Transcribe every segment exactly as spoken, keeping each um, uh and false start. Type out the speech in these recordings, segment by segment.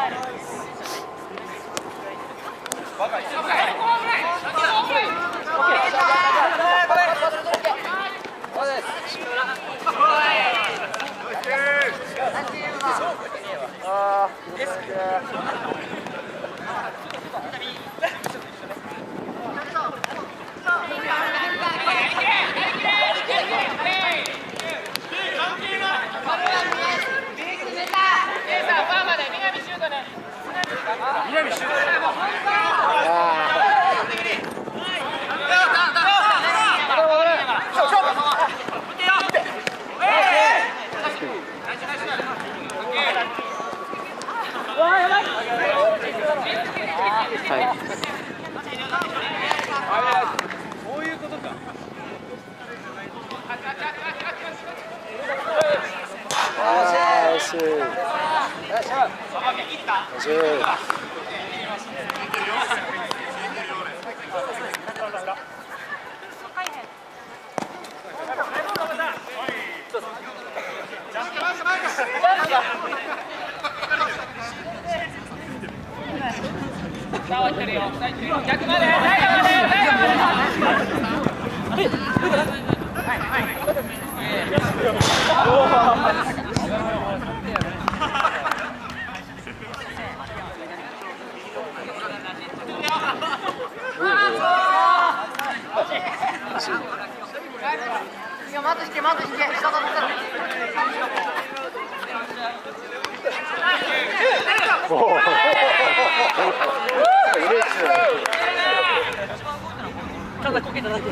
ただこけただけ。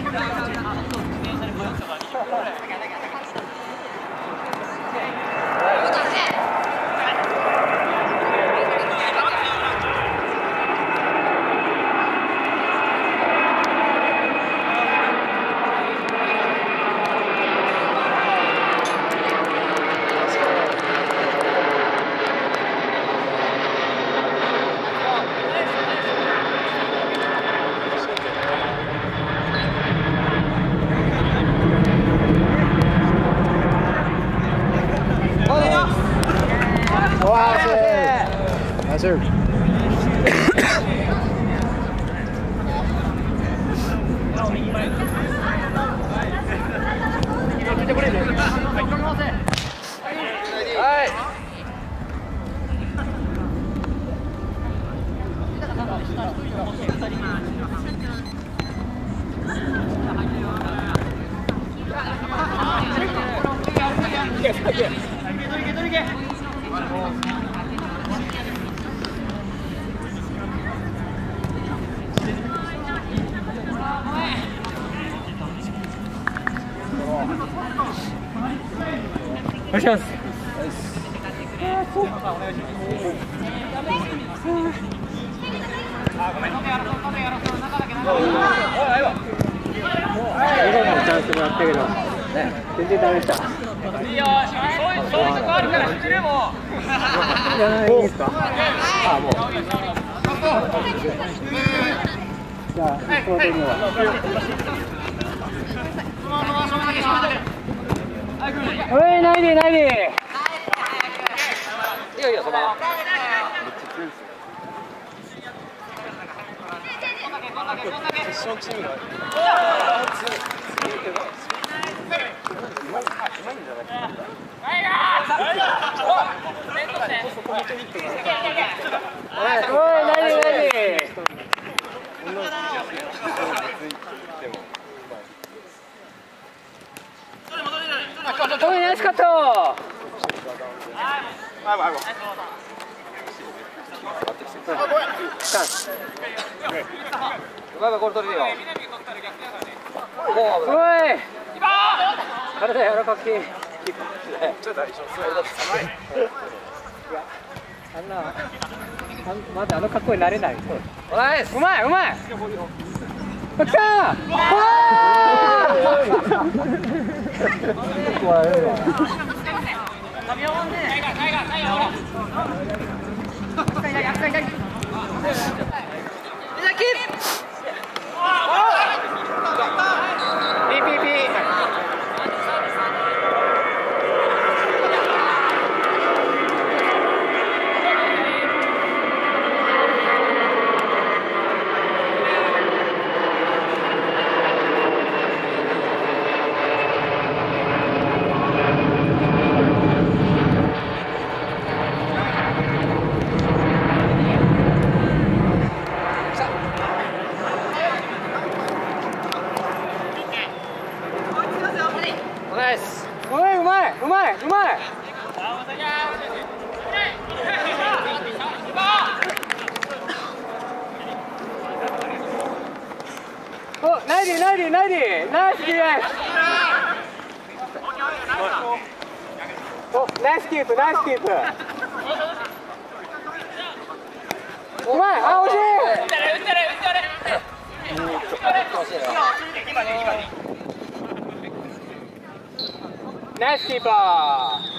Sir.お願いします。チャンスもらったけど、全然ダメでした。いいよ、そういうそういうとこあるから知ってるもん。いや、いいですか。あ、もう。じゃあ、この点には。おい、ないで、ないで。いいよ、いいよ、その。決勝チームが。おい、ないで、ないで。おい、ナイスカット。バイバイ、これ取れるよ。おい。体柔らかき。あんな、まだあの格好になれない。うまい、うまい、うまい。来た。 イナイディナイディナイスディフェンス。おナイスキープナイスキープ。うまい。あ惜しい。ナイスキーパー。